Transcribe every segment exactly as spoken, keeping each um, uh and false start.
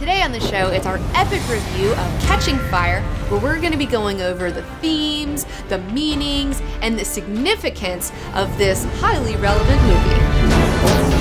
Today on the show, it's our epic review of Catching Fire, where we're going to be going over the themes, the meanings, and the significance of this highly relevant movie.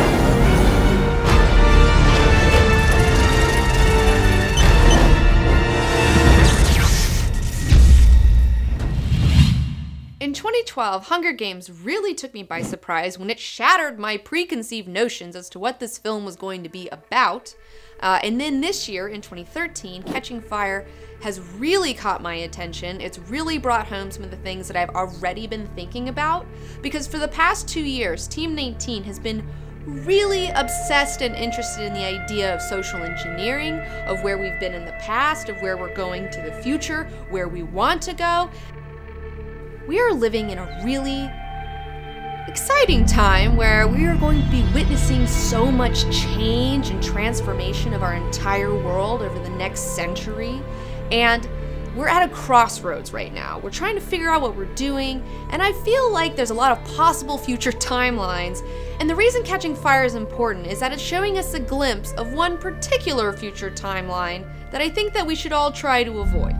In twenty twelve, Hunger Games really took me by surprise when it shattered my preconceived notions as to what this film was going to be about. Uh, and then this year, in twenty thirteen, Catching Fire has really caught my attention. It's really brought home some of the things that I've already been thinking about, because for the past two years, Team nineteen has been really obsessed and interested in the idea of social engineering, of where we've been in the past, of where we're going to the future, where we want to go. We are living in a really exciting time where we are going to be witnessing so much change and transformation of our entire world over the next century. And we're at a crossroads right now. We're trying to figure out what we're doing, and I feel like there's a lot of possible future timelines. And the reason Catching Fire is important is that it's showing us a glimpse of one particular future timeline that I think that we should all try to avoid.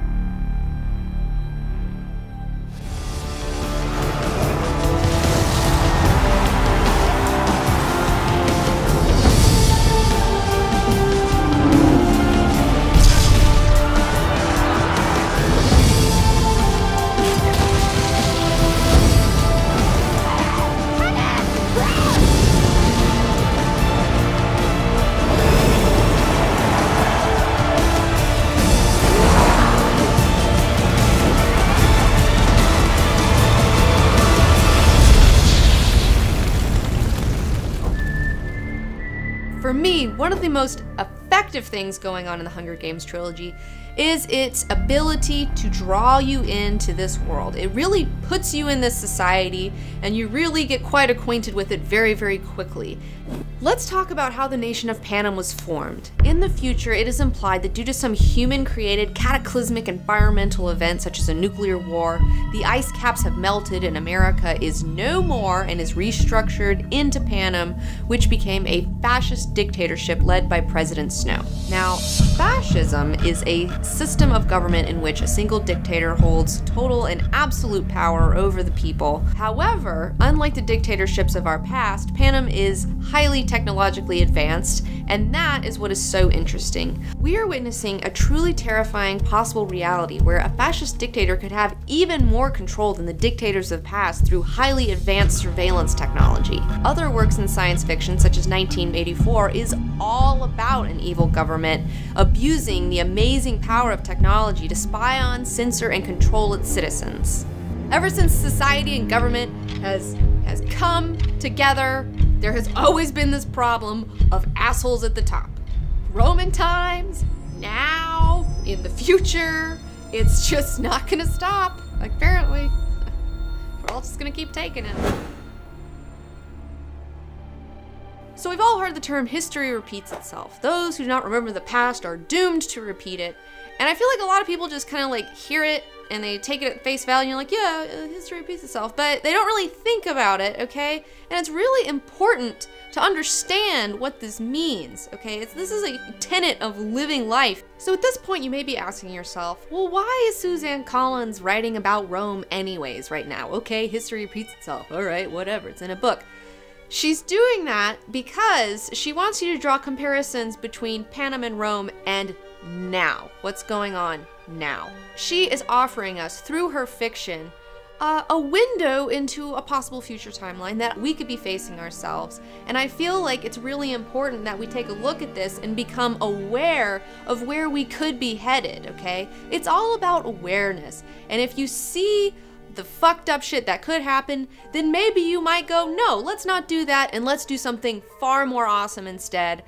For me, one of the most effective things going on in the Hunger Games trilogy is its ability to draw you into this world. It really puts you in this society, and you really get quite acquainted with it very, very quickly. Let's talk about how the nation of Panem was formed. In the future, it is implied that due to some human-created cataclysmic environmental event such as a nuclear war, the ice caps have melted and America is no more and is restructured into Panem, which became a fascist dictatorship led by President Snow. Now, fascism is a system of government in which a single dictator holds total and absolute power over the people. However, unlike the dictatorships of our past, Panem is highly technologically advanced, and that is what is so interesting. We are witnessing a truly terrifying possible reality where a fascist dictator could have even more control than the dictators of the past through highly advanced surveillance technology. Other works in science fiction, such as nineteen eighty-four, is all about an evil government abusing the amazing power of technology to spy on, censor, and control its citizens. Ever since society and government has, has come together, there has always been this problem of assholes at the top. Roman times, now, in the future, it's just not gonna stop, apparently. We're all just gonna keep taking it. So we've all heard the term history repeats itself. Those who do not remember the past are doomed to repeat it. And I feel like a lot of people just kind of like hear it and they take it at face value and you're like, yeah, uh, history repeats itself, but they don't really think about it, okay? And it's really important to understand what this means, okay? It's, this is a tenet of living life. So at this point you may be asking yourself, well, why is Suzanne Collins writing about Rome anyways right now? Okay, history repeats itself, all right, whatever, it's in a book. She's doing that because she wants you to draw comparisons between Panem and Rome and now. What's going on now? She is offering us, through her fiction, uh, a window into a possible future timeline that we could be facing ourselves. And I feel like it's really important that we take a look at this and become aware of where we could be headed, okay? It's all about awareness. And if you see the fucked up shit that could happen, then maybe you might go, no, let's not do that and let's do something far more awesome instead.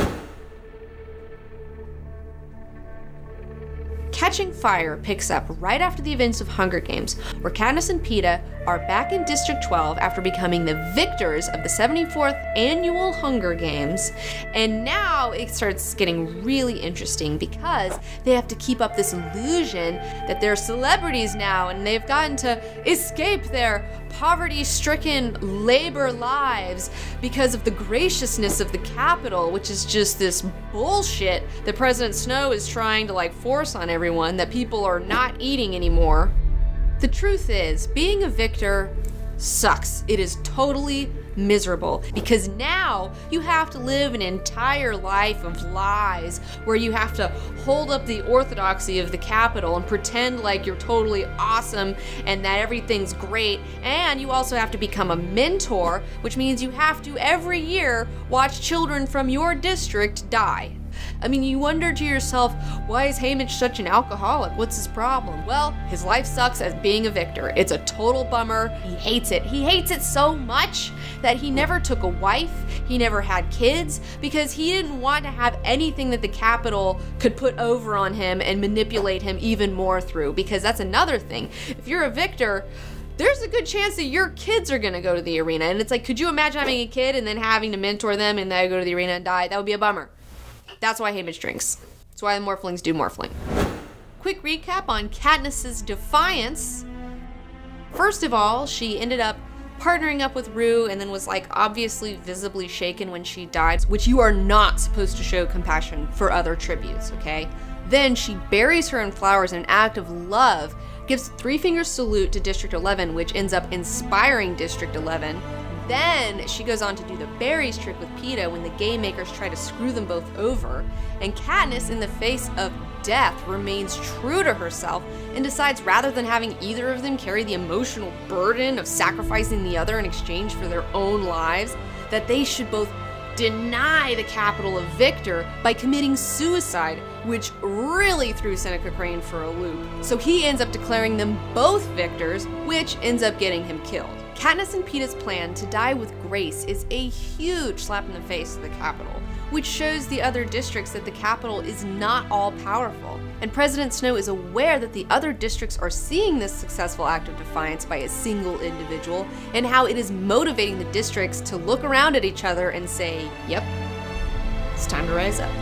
Catching Fire picks up right after the events of Hunger Games, where Katniss and Peeta are back in District twelve after becoming the victors of the seventy-fourth annual Hunger Games. And now it starts getting really interesting because they have to keep up this illusion that they're celebrities now and they've gotten to escape their poverty-stricken labor lives because of the graciousness of the capital, which is just this bullshit that President Snow is trying to like force on everyone, that people are not eating anymore. The truth is, being a victor sucks. It is totally miserable because now you have to live an entire life of lies where you have to hold up the orthodoxy of the capital and pretend like you're totally awesome and that everything's great, and you also have to become a mentor, which means you have to every year watch children from your district die. I mean, you wonder to yourself, why is Haymitch such an alcoholic? What's his problem? Well, his life sucks as being a victor. It's a total bummer. He hates it. He hates it so much that he never took a wife, he never had kids, because he didn't want to have anything that the capital could put over on him and manipulate him even more through, because that's another thing. If you're a victor, there's a good chance that your kids are gonna go to the arena. And it's like, could you imagine having a kid and then having to mentor them and they go to the arena and die? That would be a bummer. That's why Haymitch drinks. That's why the Morphlings do Morphling. Quick recap on Katniss's defiance. First of all, she ended up partnering up with Rue and then was like obviously visibly shaken when she died, which you are not supposed to show compassion for other tributes, okay? Then she buries her in flowers in an act of love, gives three finger salute to District eleven, which ends up inspiring District eleven. Then she goes on to do the berries trick with Peeta when the game makers try to screw them both over. And Katniss, in the face of death, remains true to herself and decides rather than having either of them carry the emotional burden of sacrificing the other in exchange for their own lives, that they should both deny the capital of Victor by committing suicide, which really threw Seneca Crane for a loop. So he ends up declaring them both victors, which ends up getting him killed. Katniss and Peeta's plan to die with grace is a huge slap in the face to the capital, which shows the other districts that the capital is not all powerful. And President Snow is aware that the other districts are seeing this successful act of defiance by a single individual and how it is motivating the districts to look around at each other and say, yep, it's time to rise up.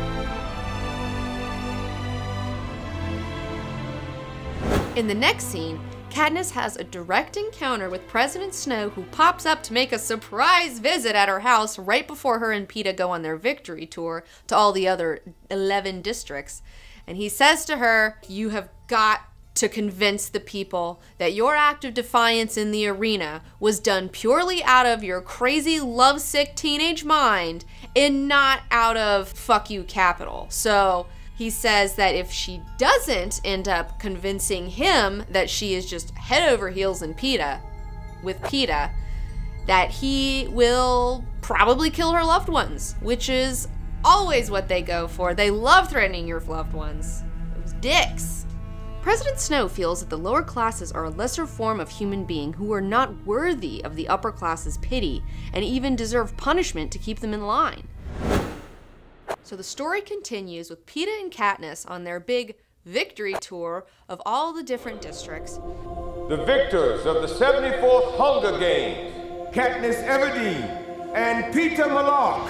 In the next scene, Katniss has a direct encounter with President Snow, who pops up to make a surprise visit at her house right before her and Peeta go on their victory tour to all the other eleven districts. And he says to her, you have got to convince the people that your act of defiance in the arena was done purely out of your crazy lovesick teenage mind and not out of fuck you capital. So he says that if she doesn't end up convincing him that she is just head over heels in Peeta, with Peeta, that he will probably kill her loved ones, which is always what they go for. They love threatening your loved ones. Those dicks. President Snow feels that the lower classes are a lesser form of human being who are not worthy of the upper class's pity and even deserve punishment to keep them in line. So the story continues with Peeta and Katniss on their big victory tour of all the different districts. The victors of the seventy-fourth Hunger Games, Katniss Everdeen and Peeta Mellark.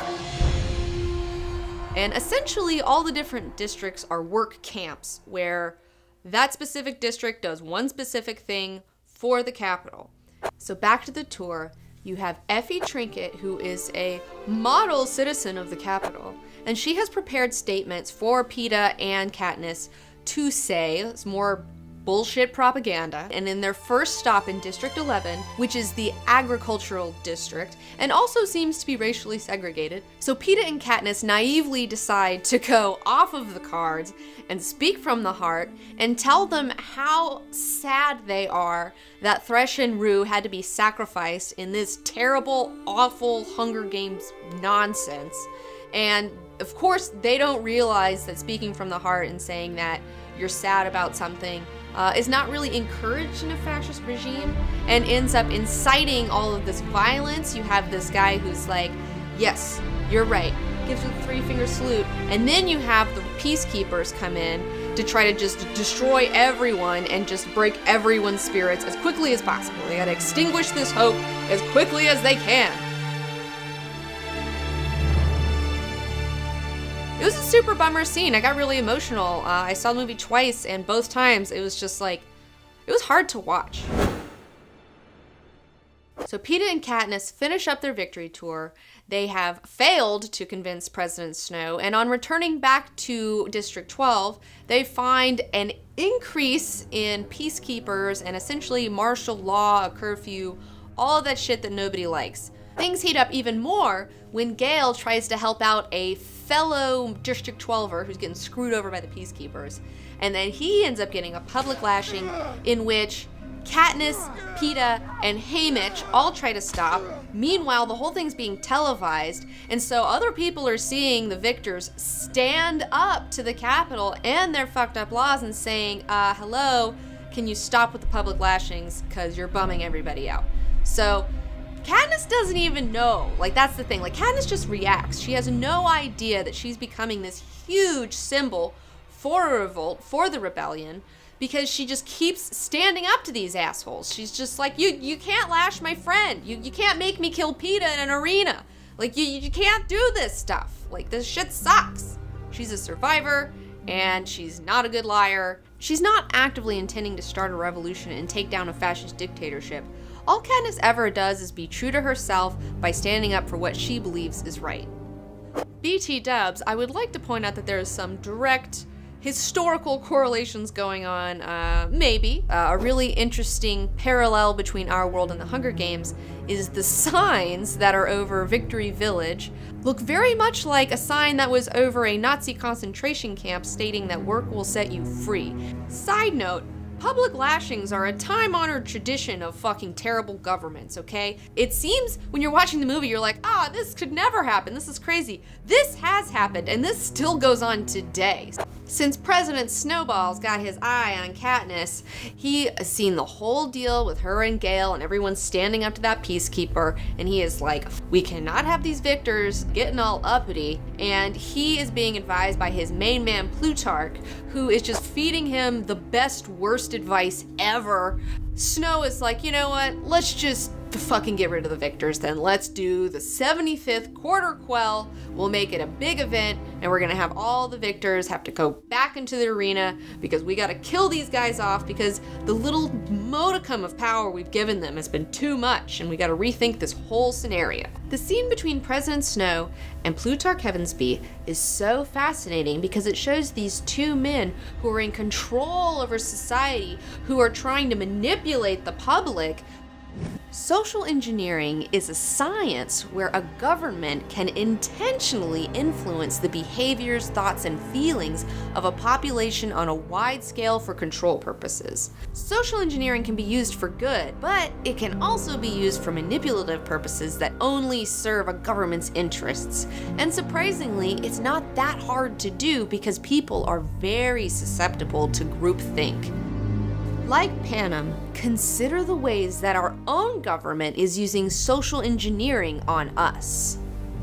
And essentially all the different districts are work camps where that specific district does one specific thing for the capital. So back to the tour, you have Effie Trinket, who is a model citizen of the capital, and she has prepared statements for Peeta and Katniss to say. It's more bullshit propaganda. And in their first stop in District eleven, which is the agricultural district, and also seems to be racially segregated, so Peeta and Katniss naively decide to go off of the cards and speak from the heart and tell them how sad they are that Thresh and Rue had to be sacrificed in this terrible, awful Hunger Games nonsense. And of course, they don't realize that speaking from the heart and saying that you're sad about something uh, is not really encouraged in a fascist regime and ends up inciting all of this violence. You have this guy who's like, yes, you're right, gives you the three finger salute, and then you have the peacekeepers come in to try to just destroy everyone and just break everyone's spirits as quickly as possible. They gotta extinguish this hope as quickly as they can. It was a super bummer scene. I got really emotional. Uh, I saw the movie twice, and both times it was just like, it was hard to watch. So Peeta and Katniss finish up their victory tour. They have failed to convince President Snow, and on returning back to District twelve, they find an increase in peacekeepers and essentially martial law, a curfew, all of that shit that nobody likes. Things heat up even more when Gale tries to help out a fellow District twelver who's getting screwed over by the peacekeepers. And then he ends up getting a public lashing in which Katniss, Peeta, and Haymitch all try to stop. Meanwhile, the whole thing's being televised, and so other people are seeing the victors stand up to the Capitol and their fucked up laws and saying, uh, hello, can you stop with the public lashings, because you're bumming everybody out. So Katniss doesn't even know. Like, that's the thing. Like, Katniss just reacts. She has no idea that she's becoming this huge symbol for a revolt, for the rebellion, because she just keeps standing up to these assholes. She's just like, you you can't lash my friend. You, you can't make me kill Peeta in an arena. Like, you, you can't do this stuff. Like, this shit sucks. She's a survivor, and she's not a good liar. She's not actively intending to start a revolution and take down a fascist dictatorship. All Katniss ever does is be true to herself by standing up for what she believes is right. B T dubs, I would like to point out that there is some direct historical correlations going on, uh, maybe. Uh, a really interesting parallel between our world and the Hunger Games is the signs that are over Victory Village look very much like a sign that was over a Nazi concentration camp stating that work will set you free. Side note, public lashings are a time-honored tradition of fucking terrible governments, okay? It seems when you're watching the movie, you're like, ah, this could never happen, this is crazy. This has happened, and this still goes on today. Since President Snowball's got his eye on Katniss, he has seen the whole deal with her and Gale and everyone standing up to that peacekeeper, and he is like, we cannot have these victors getting all uppity, and he is being advised by his main man Plutarch, who is just feeding him the best, worst advice ever. Snow is like, you know what, let's just fucking get rid of the victors then. Let's do the seventy-fifth Quarter Quell, we'll make it a big event, and we're gonna have all the victors have to go back into the arena because we gotta kill these guys off because the little modicum of power we've given them has been too much, and we gotta rethink this whole scenario. The scene between President Snow and Plutarch Heavensbee is so fascinating because it shows these two men who are in control over society, who are trying to manipulate the public. Social engineering is a science where a government can intentionally influence the behaviors, thoughts, and feelings of a population on a wide scale for control purposes. Social engineering can be used for good, but it can also be used for manipulative purposes that only serve a government's interests. And surprisingly, it's not that hard to do because people are very susceptible to groupthink. Like Panem, consider the ways that our own government is using social engineering on us.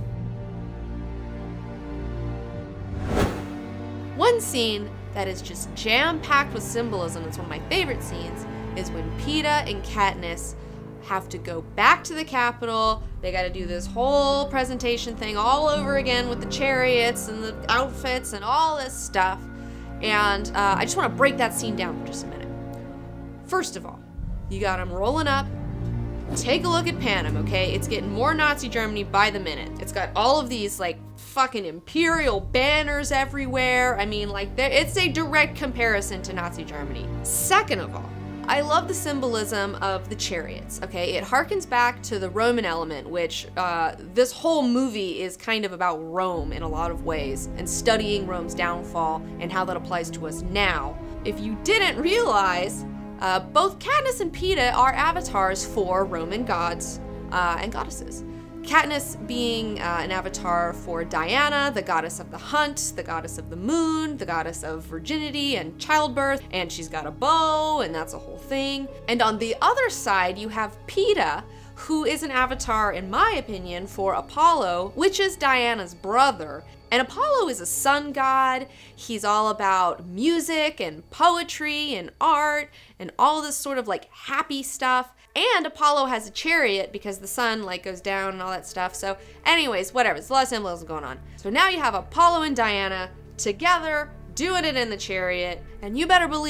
One scene that is just jam-packed with symbolism, it's one of my favorite scenes, is when Peeta and Katniss have to go back to the Capitol. They gotta do this whole presentation thing all over again with the chariots and the outfits and all this stuff. And uh, I just wanna break that scene down for just a minute. First of all, you got them rolling up. Take a look at Panem, okay? It's getting more Nazi Germany by the minute. It's got all of these, like, fucking imperial banners everywhere. I mean, like, it's a direct comparison to Nazi Germany. Second of all, I love the symbolism of the chariots, okay? It harkens back to the Roman element, which uh, this whole movie is kind of about Rome in a lot of ways, and studying Rome's downfall and how that applies to us now. If you didn't realize, Uh, both Katniss and Peeta are avatars for Roman gods uh, and goddesses. Katniss being uh, an avatar for Diana, the goddess of the hunt, the goddess of the moon, the goddess of virginity and childbirth, and she's got a bow, and that's a whole thing. And on the other side, you have Peeta, who is an avatar, in my opinion, for Apollo, which is Diana's brother. And Apollo is a sun god. He's all about music and poetry and art and all this sort of like happy stuff. And Apollo has a chariot because the sun like goes down and all that stuff. So anyways, whatever, there's a lot of symbolism going on. So now you have Apollo and Diana together doing it in the chariot, and you better believe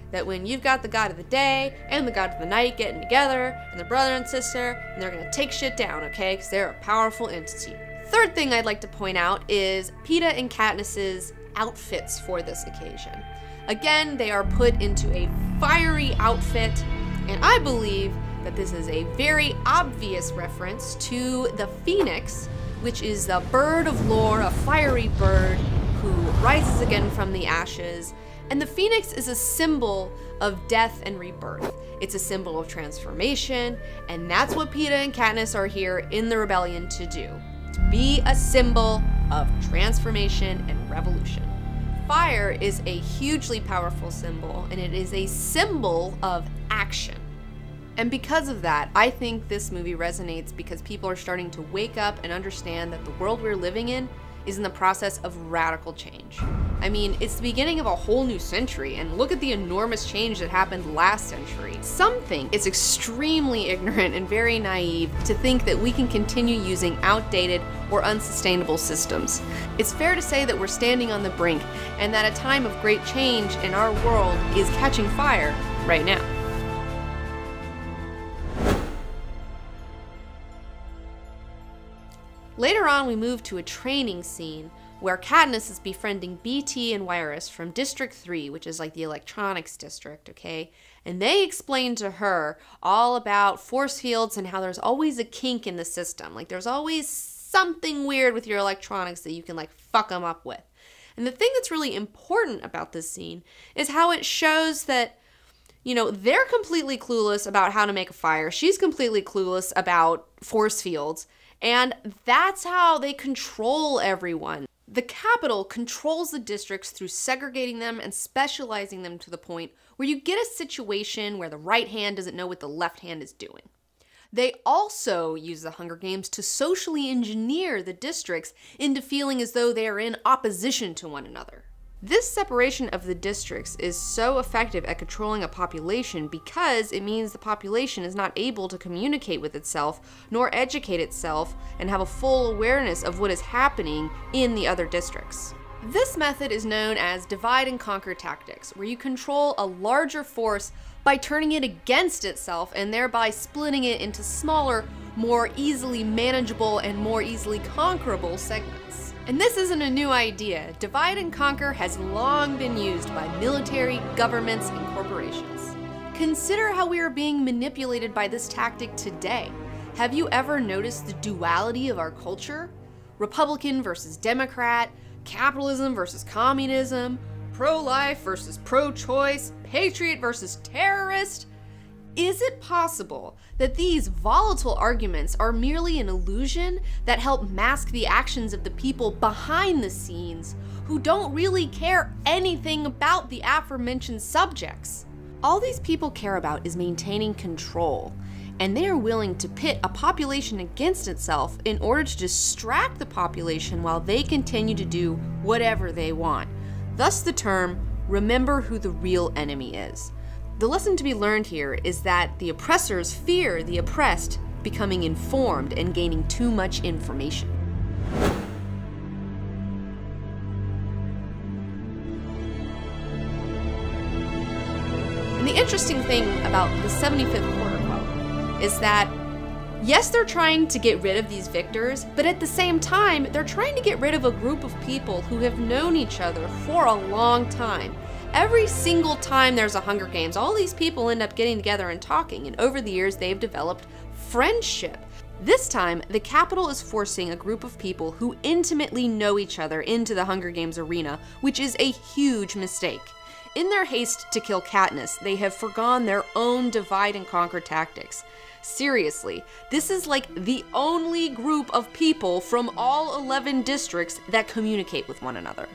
that when you've got the god of the day and the god of the night getting together, and the brother and sister, and they're gonna take shit down, okay? Because they're a powerful entity. Third thing I'd like to point out is Peeta and Katniss's outfits for this occasion. Again, they are put into a fiery outfit, and I believe that this is a very obvious reference to the Phoenix, which is the bird of lore, a fiery bird who rises again from the ashes. And the Phoenix is a symbol of death and rebirth. It's a symbol of transformation, and that's what Peeta and Katniss are here in the rebellion to do. To be a symbol of transformation and revolution. Fire is a hugely powerful symbol, and it is a symbol of action. And because of that, I think this movie resonates because people are starting to wake up and understand that the world we're living in is in the process of radical change. I mean, it's the beginning of a whole new century, and look at the enormous change that happened last century. Some think it's extremely ignorant and very naive to think that we can continue using outdated or unsustainable systems. It's fair to say that we're standing on the brink, and that a time of great change in our world is catching fire right now. Later on, we move to a training scene where Katniss is befriending B T and Wiress from District three, which is like the electronics district, okay? And they explain to her all about force fields and how there's always a kink in the system. Like there's always something weird with your electronics that you can like fuck them up with. And the thing that's really important about this scene is how it shows that, you know, they're completely clueless about how to make a fire. She's completely clueless about force fields. And that's how they control everyone. The Capitol controls the districts through segregating them and specializing them to the point where you get a situation where the right hand doesn't know what the left hand is doing. They also use the Hunger Games to socially engineer the districts into feeling as though they are in opposition to one another. This separation of the districts is so effective at controlling a population because it means the population is not able to communicate with itself nor educate itself and have a full awareness of what is happening in the other districts. This method is known as divide and conquer tactics, where you control a larger force by turning it against itself and thereby splitting it into smaller, more easily manageable and more easily conquerable segments. And this isn't a new idea. Divide and conquer has long been used by military, governments, and corporations. Consider how we are being manipulated by this tactic today. Have you ever noticed the duality of our culture? Republican versus Democrat, capitalism versus communism, pro-life versus pro-choice, patriot versus terrorist? Is it possible that these volatile arguments are merely an illusion that help mask the actions of the people behind the scenes who don't really care anything about the aforementioned subjects? All these people care about is maintaining control, and they are willing to pit a population against itself in order to distract the population while they continue to do whatever they want. Thus the term, remember who the real enemy is. The lesson to be learned here is that the oppressors fear the oppressed becoming informed and gaining too much information. And the interesting thing about the seventy-fifth Quarter Quell is that, yes, they're trying to get rid of these victors, but at the same time, they're trying to get rid of a group of people who have known each other for a long time. Every single time there's a Hunger Games, all these people end up getting together and talking, and over the years they've developed friendship. This time, the Capitol is forcing a group of people who intimately know each other into the Hunger Games arena, which is a huge mistake. In their haste to kill Katniss, they have forgone their own divide and conquer tactics. Seriously, this is like the only group of people from all eleven districts that communicate with one another.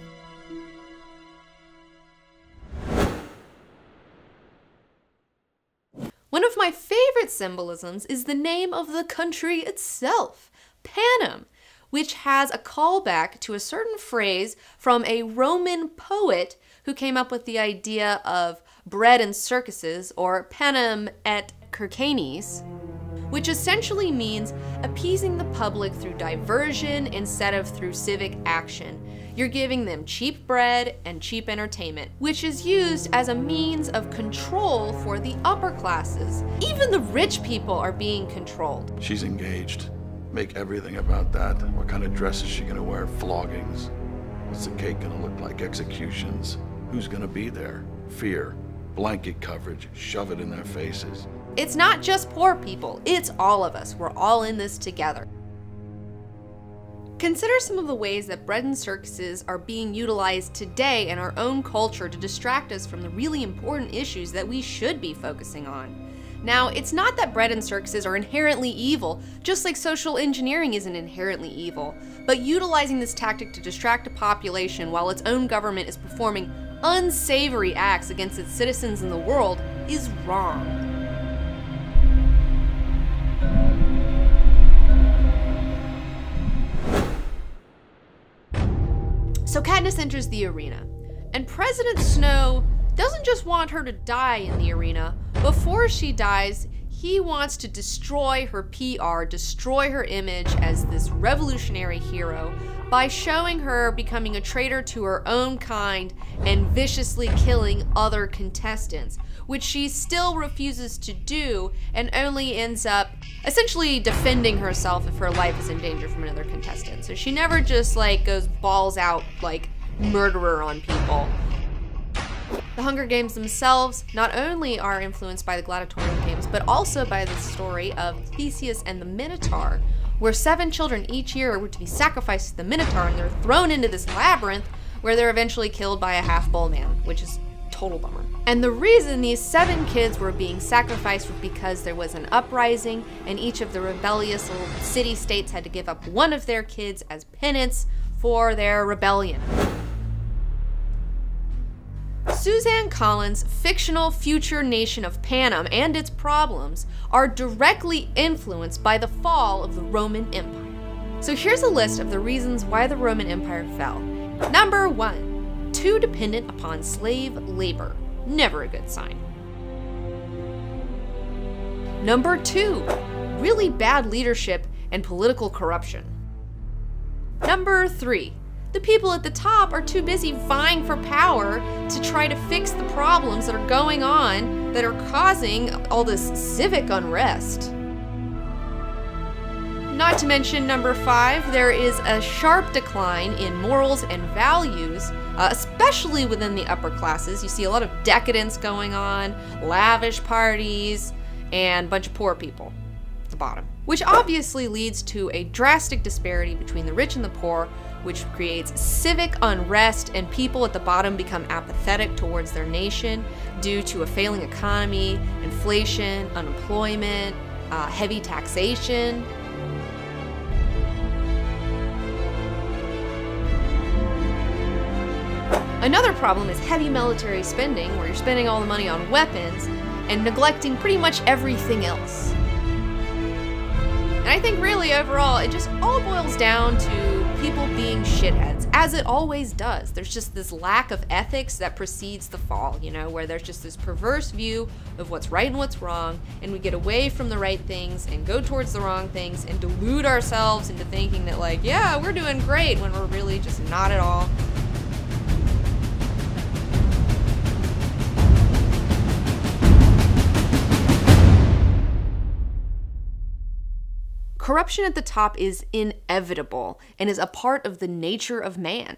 One of my favorite symbolisms is the name of the country itself, Panem, which has a callback to a certain phrase from a Roman poet who came up with the idea of bread and circuses, or panem et circenses, which essentially means appeasing the public through diversion instead of through civic action. You're giving them cheap bread and cheap entertainment, which is used as a means of control for the upper classes. Even the rich people are being controlled. She's engaged. Make everything about that. What kind of dress is she gonna wear? Floggings. What's the cake gonna look like? Executions. Who's gonna be there? Fear. Blanket coverage. Shove it in their faces. It's not just poor people, it's all of us. We're all in this together. Consider some of the ways that bread and circuses are being utilized today in our own culture to distract us from the really important issues that we should be focusing on. Now, it's not that bread and circuses are inherently evil, just like social engineering isn't inherently evil, but utilizing this tactic to distract a population while its own government is performing unsavory acts against its citizens in the world is wrong. So Katniss enters the arena, and President Snow doesn't just want her to die in the arena. Before she dies, he wants to destroy her P R, destroy her image as this revolutionary hero by showing her becoming a traitor to her own kind and viciously killing other contestants, which she still refuses to do and only ends up essentially defending herself if her life is in danger from another contestant. So she never just like goes balls out like murderer on people. The Hunger Games themselves not only are influenced by the gladiatorial games, but also by the story of Theseus and the Minotaur, where seven children each year were to be sacrificed to the Minotaur, and they're thrown into this labyrinth where they're eventually killed by a half-bull man, which is total bummer. And the reason these seven kids were being sacrificed was because there was an uprising, and each of the rebellious little city-states had to give up one of their kids as penance for their rebellion. Suzanne Collins' fictional future nation of Panem and its problems are directly influenced by the fall of the Roman Empire. So here's a list of the reasons why the Roman Empire fell. Number one, too dependent upon slave labor. Never a good sign. Number two, really bad leadership and political corruption. Number three, the people at the top are too busy vying for power to try to fix the problems that are going on that are causing all this civic unrest. Not to mention number five, there is a sharp decline in morals and values, uh, especially within the upper classes. You see a lot of decadence going on, lavish parties, and a bunch of poor people at the bottom. Which obviously leads to a drastic disparity between the rich and the poor, which creates civic unrest, and people at the bottom become apathetic towards their nation due to a failing economy, inflation, unemployment, uh, heavy taxation. Another problem is heavy military spending, where you're spending all the money on weapons and neglecting pretty much everything else. And I think really overall, it just all boils down to people being shitheads, as it always does. There's just this lack of ethics that precedes the fall, you know, where there's just this perverse view of what's right and what's wrong, and we get away from the right things and go towards the wrong things and delude ourselves into thinking that like, yeah, we're doing great, when we're really just not at all. Corruption at the top is inevitable and is a part of the nature of man.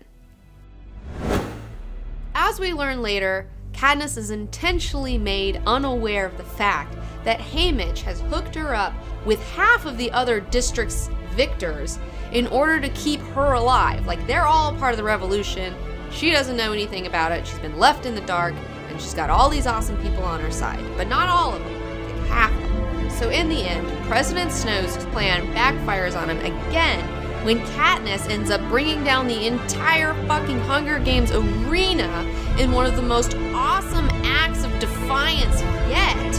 As we learn later, Katniss is intentionally made unaware of the fact that Haymitch has hooked her up with half of the other district's victors in order to keep her alive. Like, they're all a part of the revolution. She doesn't know anything about it. She's been left in the dark, and she's got all these awesome people on her side, but not all of them, like half of them. So in the end, President Snow's plan backfires on him again when Katniss ends up bringing down the entire fucking Hunger Games arena in one of the most awesome acts of defiance yet.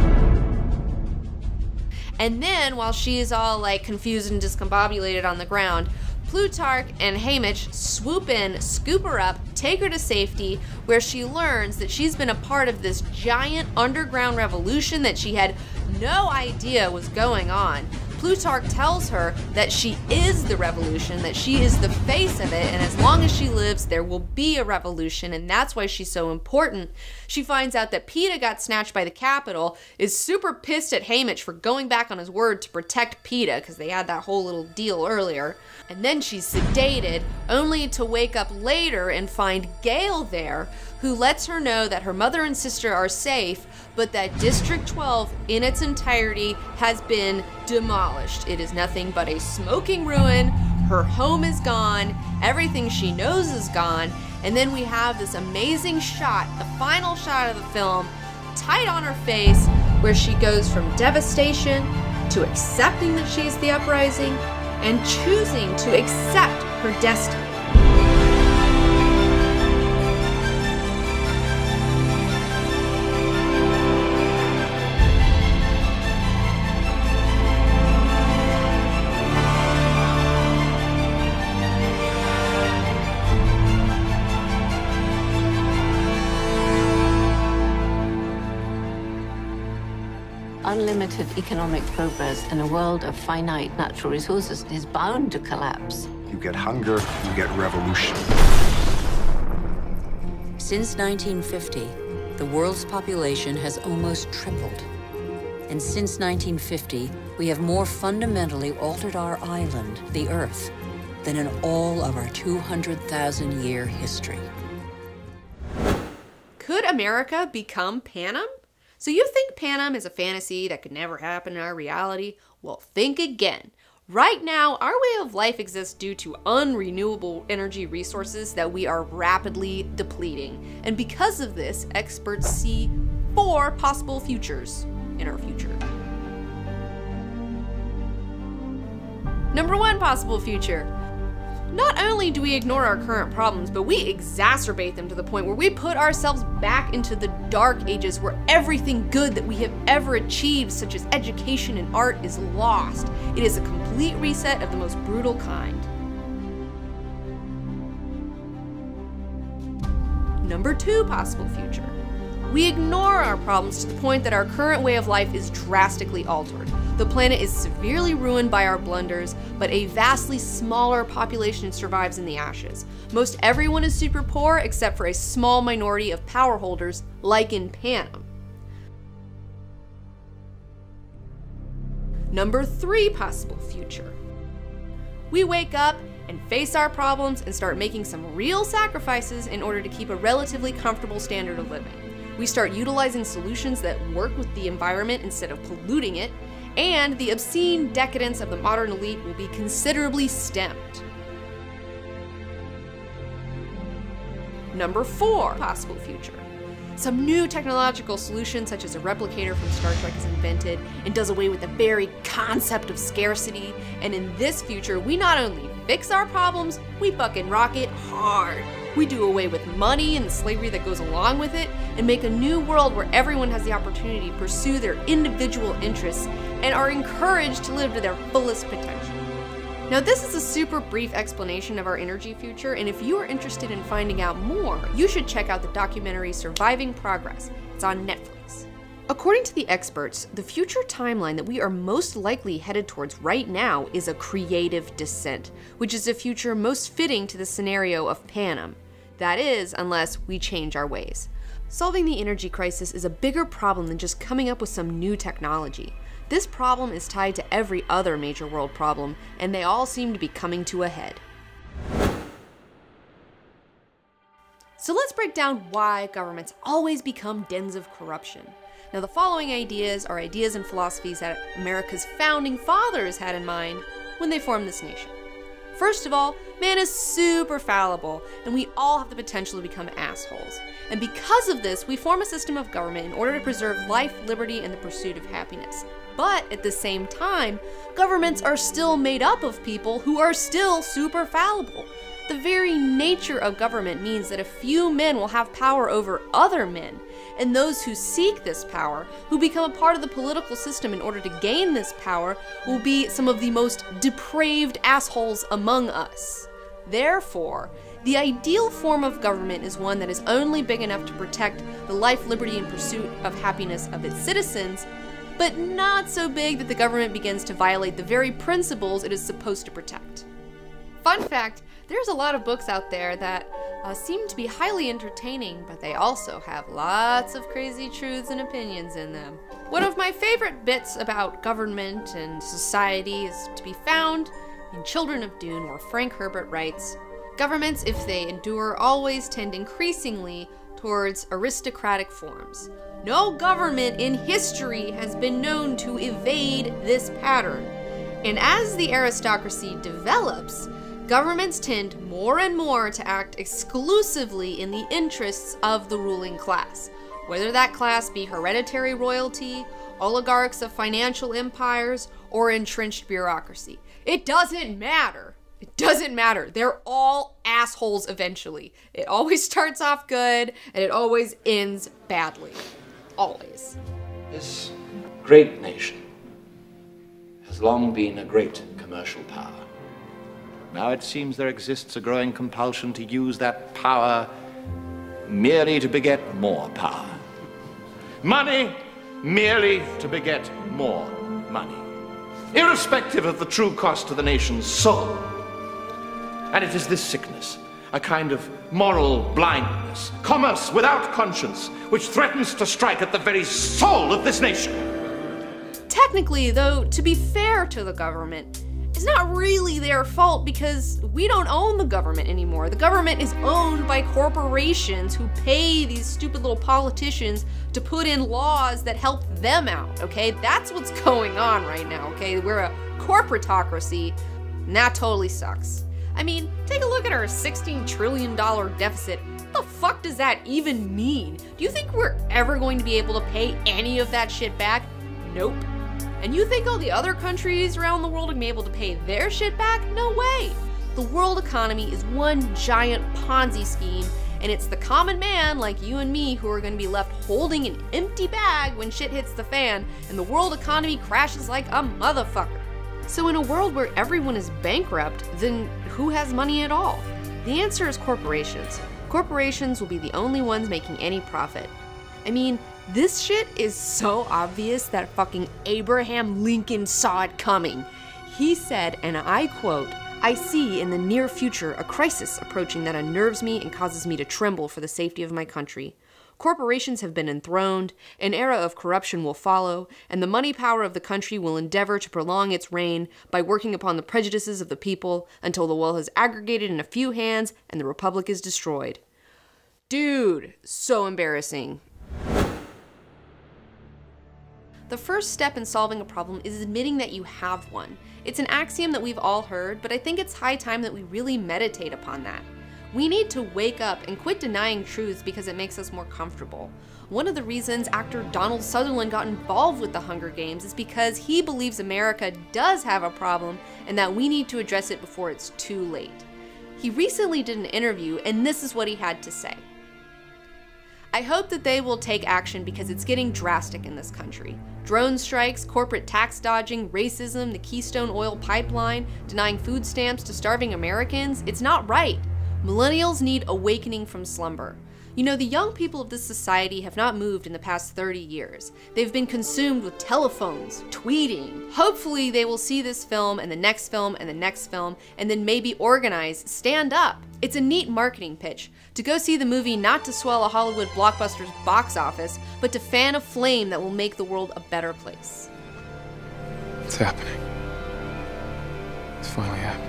And then, while she's all like confused and discombobulated on the ground, Plutarch and Haymitch swoop in, scoop her up, take her to safety, where she learns that she's been a part of this giant underground revolution that she had no idea was going on. Plutarch tells her that she is the revolution, that she is the face of it, and as long as she lives, there will be a revolution, and that's why she's so important. She finds out that Peeta got snatched by the Capitol, is super pissed at Haymitch for going back on his word to protect Peeta, because they had that whole little deal earlier, and then she's sedated, only to wake up later and find Gale there, who lets her know that her mother and sister are safe, but that District twelve in its entirety has been demolished. It is nothing but a smoking ruin. Her home is gone. Everything she knows is gone. And then we have this amazing shot, the final shot of the film, tight on her face, where she goes from devastation to accepting that she is the uprising and choosing to accept her destiny. Unlimited economic progress in a world of finite natural resources is bound to collapse. You get hunger, you get revolution. Since nineteen fifty, the world's population has almost tripled. And since nineteen fifty, we have more fundamentally altered our island, the Earth, than in all of our two hundred thousand year history. Could America become Panem? So you think Panem is a fantasy that could never happen in our reality? Well, think again. Right now, our way of life exists due to unrenewable energy resources that we are rapidly depleting. And because of this, experts see four possible futures in our future. Number one possible future. Not only do we ignore our current problems, but we exacerbate them to the point where we put ourselves back into the dark ages where everything good that we have ever achieved, such as education and art, is lost. It is a complete reset of the most brutal kind. Number two possible future. We ignore our problems to the point that our current way of life is drastically altered. The planet is severely ruined by our blunders, but a vastly smaller population survives in the ashes. Most everyone is super poor except for a small minority of power holders, like in Panem. Number three possible future. We wake up and face our problems and start making some real sacrifices in order to keep a relatively comfortable standard of living. We start utilizing solutions that work with the environment instead of polluting it, and the obscene decadence of the modern elite will be considerably stemmed. Number four possible future. Some new technological solution such as a replicator from Star Trek is invented and does away with the very concept of scarcity, and in this future we not only fix our problems, we fucking rock it hard. We do away with money and the slavery that goes along with it, and make a new world where everyone has the opportunity to pursue their individual interests and are encouraged to live to their fullest potential. Now, this is a super brief explanation of our energy future, and if you are interested in finding out more, you should check out the documentary Surviving Progress. It's on Netflix. According to the experts, the future timeline that we are most likely headed towards right now is a creative descent, which is a future most fitting to the scenario of Panem. That is, unless we change our ways. Solving the energy crisis is a bigger problem than just coming up with some new technology. This problem is tied to every other major world problem, and they all seem to be coming to a head. So let's break down why governments always become dens of corruption. Now, the following ideas are ideas and philosophies that America's founding fathers had in mind when they formed this nation. First of all, man is super fallible, and we all have the potential to become assholes. And because of this, we form a system of government in order to preserve life, liberty, and the pursuit of happiness. But at the same time, governments are still made up of people who are still super fallible. The very nature of government means that a few men will have power over other men, and those who seek this power, who become a part of the political system in order to gain this power, will be some of the most depraved assholes among us. Therefore, the ideal form of government is one that is only big enough to protect the life, liberty, and pursuit of happiness of its citizens, but not so big that the government begins to violate the very principles it is supposed to protect. Fun fact, there's a lot of books out there that uh, seem to be highly entertaining, but they also have lots of crazy truths and opinions in them. One of my favorite bits about government and society is to be found in Children of Dune, where Frank Herbert writes, "Governments, if they endure, always tend increasingly towards aristocratic forms. No government in history has been known to evade this pattern. And as the aristocracy develops, governments tend more and more to act exclusively in the interests of the ruling class, whether that class be hereditary royalty, oligarchs of financial empires, or entrenched bureaucracy. It doesn't matter. It doesn't matter. They're all assholes eventually. It always starts off good, and it always ends badly. Always." This great nation has long been a great commercial power. Now it seems there exists a growing compulsion to use that power merely to beget more power. Money merely to beget more money, irrespective of the true cost to the nation's soul. And it is this sickness, a kind of moral blindness, commerce without conscience, which threatens to strike at the very soul of this nation. Technically, though, to be fair to the government, it's not really their fault because we don't own the government anymore. The government is owned by corporations who pay these stupid little politicians to put in laws that help them out, okay? That's what's going on right now, okay? We're a corporatocracy, and that totally sucks. I mean, take a look at our sixteen trillion dollar deficit. What the fuck does that even mean? Do you think we're ever going to be able to pay any of that shit back? Nope. And you think all the other countries around the world are going to be able to pay their shit back? No way. The world economy is one giant Ponzi scheme, and it's the common man like you and me who are going to be left holding an empty bag when shit hits the fan and the world economy crashes like a motherfucker. So in a world where everyone is bankrupt, then who has money at all? The answer is corporations. Corporations will be the only ones making any profit. I mean, this shit is so obvious that fucking Abraham Lincoln saw it coming. He said, and I quote, "I see in the near future a crisis approaching that unnerves me and causes me to tremble for the safety of my country. Corporations have been enthroned, an era of corruption will follow, and the money power of the country will endeavor to prolong its reign by working upon the prejudices of the people until the wealth is aggregated in a few hands and the republic is destroyed." Dude, so embarrassing. The first step in solving a problem is admitting that you have one. It's an axiom that we've all heard, but I think it's high time that we really meditate upon that. We need to wake up and quit denying truths because it makes us more comfortable. One of the reasons actor Donald Sutherland got involved with the Hunger Games is because he believes America does have a problem and that we need to address it before it's too late. He recently did an interview, and this is what he had to say. "I hope that they will take action because it's getting drastic in this country. Drone strikes, corporate tax dodging, racism, the Keystone Oil Pipeline, denying food stamps to starving Americans, it's not right. Millennials need awakening from slumber. You know, the young people of this society have not moved in the past thirty years. They've been consumed with telephones, tweeting. Hopefully they will see this film and the next film and the next film and then maybe organize, stand up. It's a neat marketing pitch to go see the movie not to swell a Hollywood blockbuster's box office, but to fan a flame that will make the world a better place." It's happening. It's finally happening.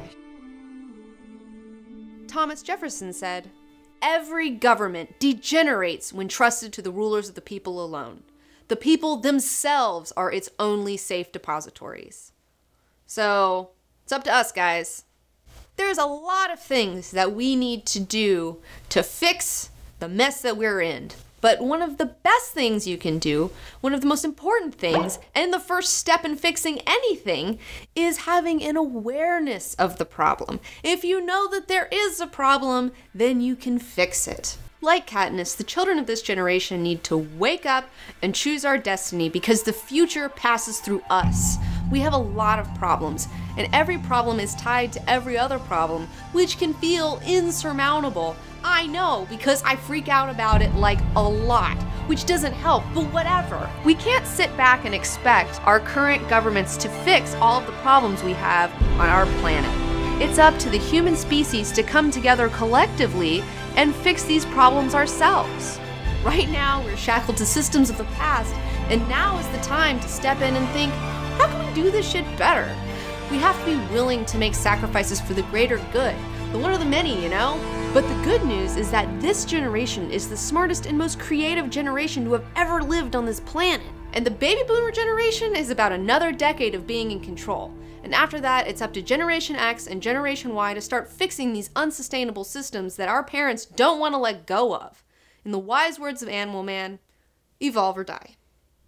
Thomas Jefferson said, "Every government degenerates when trusted to the rulers of the people alone. The people themselves are its only safe depositories." So, it's up to us, guys. There's a lot of things that we need to do to fix the mess that we're in. But one of the best things you can do, one of the most important things, and the first step in fixing anything, is having an awareness of the problem. If you know that there is a problem, then you can fix it. Like Katniss, the children of this generation need to wake up and choose our destiny because the future passes through us. We have a lot of problems, and every problem is tied to every other problem, which can feel insurmountable. I know, because I freak out about it like a lot. which doesn't help, but whatever. We can't sit back and expect our current governments to fix all of the problems we have on our planet. It's up to the human species to come together collectively and fix these problems ourselves. Right now, we're shackled to systems of the past, and now is the time to step in and think, how can we do this shit better? We have to be willing to make sacrifices for the greater good, the one of the many, you know? But the good news is that this generation is the smartest and most creative generation to have ever lived on this planet. And the baby boomer generation is about another decade of being in control. And after that, it's up to Generation X and Generation Y to start fixing these unsustainable systems that our parents don't want to let go of. In the wise words of Animal Man, evolve or die.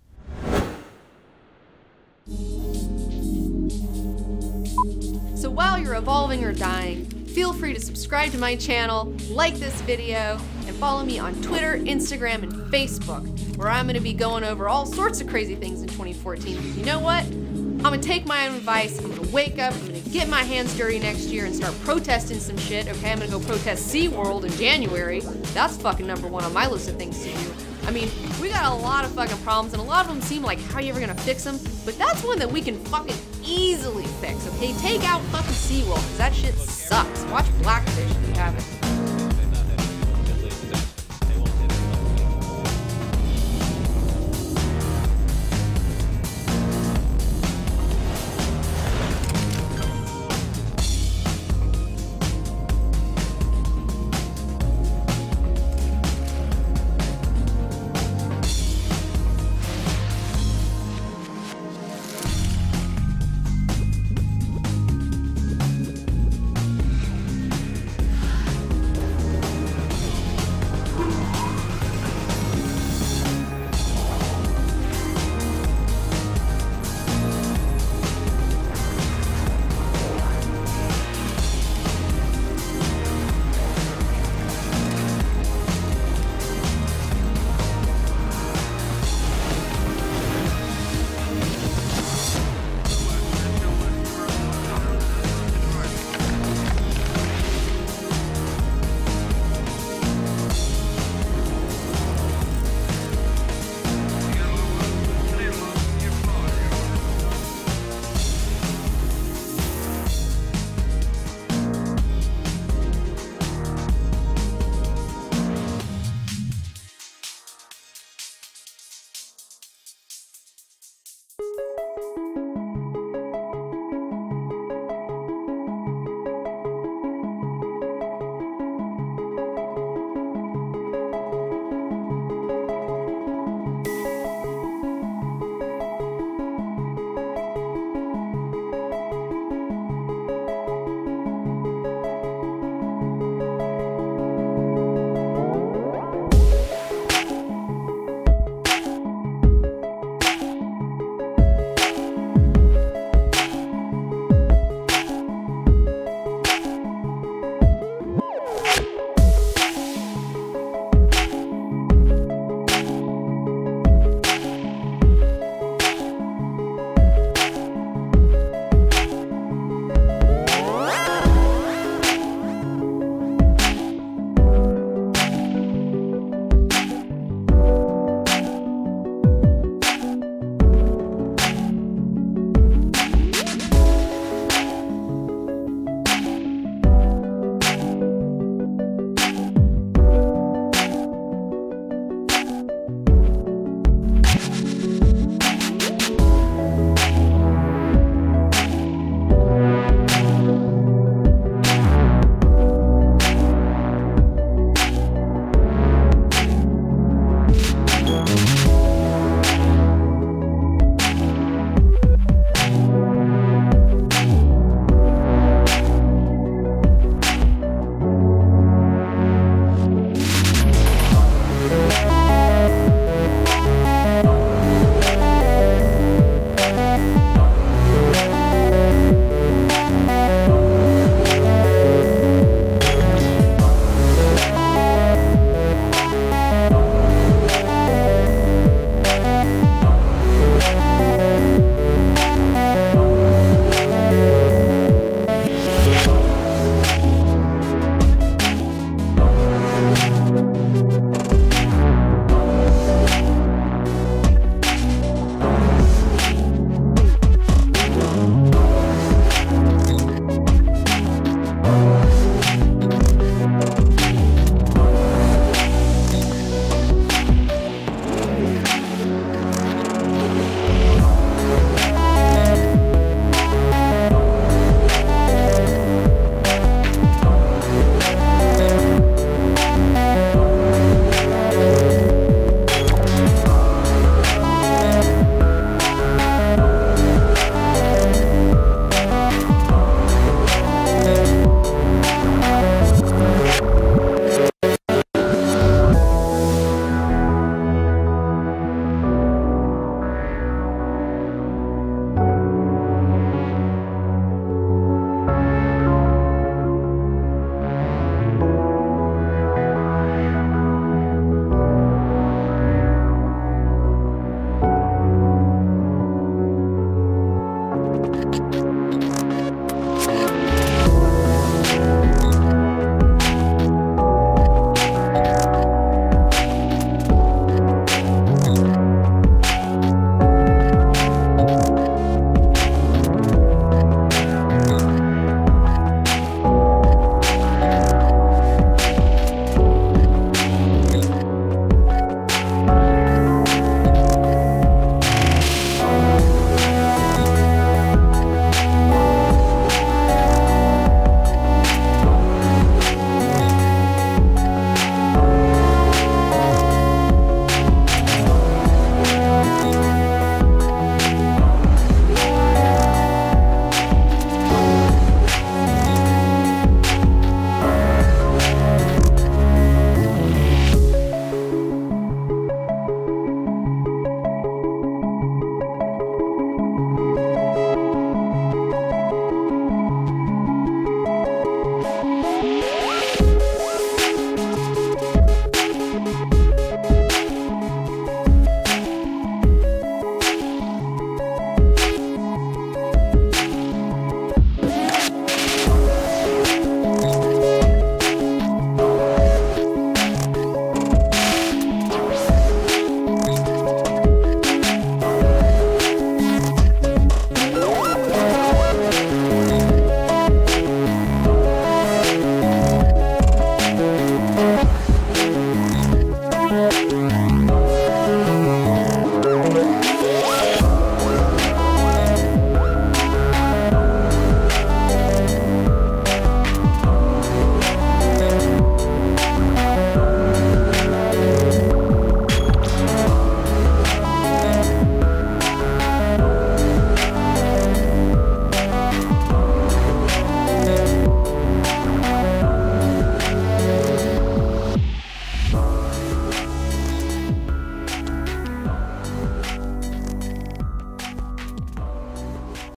So while you're evolving or dying, feel free to subscribe to my channel, like this video, and follow me on Twitter, Instagram, and Facebook, where I'm going to be going over all sorts of crazy things in twenty fourteen. Because you know what? I'm going to take my own advice, I'm going to wake up, I'm going to get my hands dirty next year and start protesting some shit. Okay, I'm going to go protest SeaWorld in January. That's fucking number one on my list of things to do. I mean, we got a lot of fucking problems, and a lot of them seem like, how are you ever gonna fix them? But that's one that we can fucking easily fix, okay? Take out fucking SeaWorld, because that shit sucks. Watch Blackfish if you haven't.